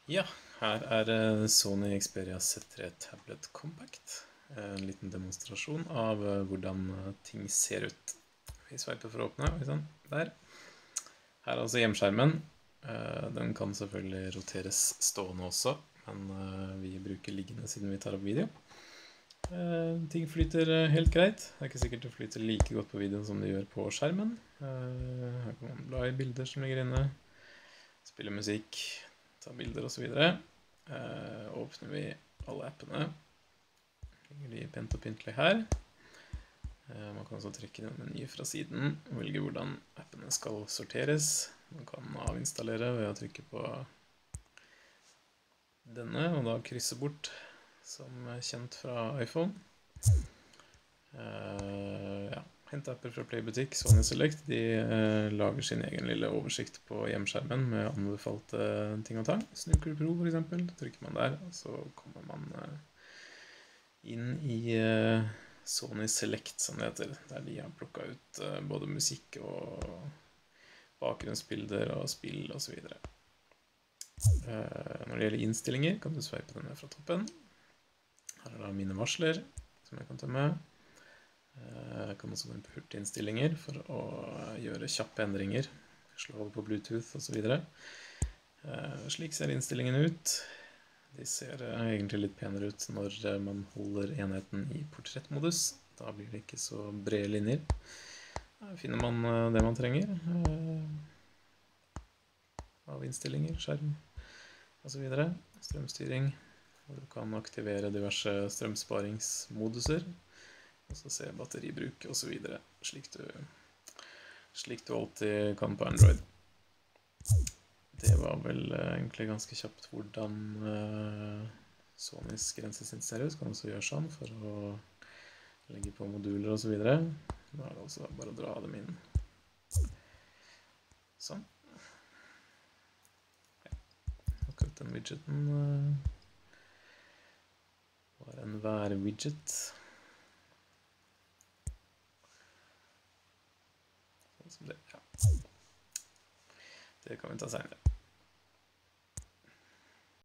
Ja, her er Sony Xperia Z3 Tablet Compact. En liten demonstrasjon av hvordan ting ser ut. Vi sveiper for å åpne, sånn, der. Her er altså hjemskjermen. Den kan selvfølgelig roteres stående også, men vi bruker liggende siden vi tar opp video. Ting flyter helt greit. Det er ikke sikkert det flyter like godt på videoen som det gjør på skjermen. Her kan man bla i bilder som ligger inne, spille musikk, ta bilder og så videre. Åpner vi alle appene. Ligger de pent og pyntelig her. Man kan også trekke noen menyer fra siden og velge hvordan appene skal sorteres. Man kan avinstallere ved å trykke på denne, og da krysse bort som kjent fra iPhone. Ja, hent apper fra Playbutikk, Sony Select. De lager sin egen lille oversikt på hjemskjermen med anbefalte ting og tang. Snooker Pro for eksempel, trykker man der, og så kommer man inn i Sony Select, som det heter, der de har plukket ut både musikk og bakgrunnsbilder og spill og så videre. Når det gjelder innstillinger, kan du sveipe den ned fra toppen. Her er da mine varsler, som jeg kan tømme. Jeg kan også gå inn på hurtiginnstillinger for å gjøre kjappe endringer, slå over på Bluetooth og så videre. Slik ser innstillingen ut. De ser egentlig litt penere ut når man holder enheten i portrettmodus. Da blir det ikke så brede linjer. Her finner man det man trenger. Av innstillinger, skjerm og så videre. Strømstyring. Du kan aktivere diverse strømsparingsmoduser. Og så se batteribruk og så videre. Slik du alltid kan på Android. Det var vel egentlig ganske kjapt hvordan Sonys grensesnitt ser ut. Kan også gjøre sånn for å legge på moduler og så videre. Da er det også bare å dra dem inn. Sånn. Ja. Akkurat den widgeten var en vær-widget. Sånn som det, ja. Det kan vi ta senere.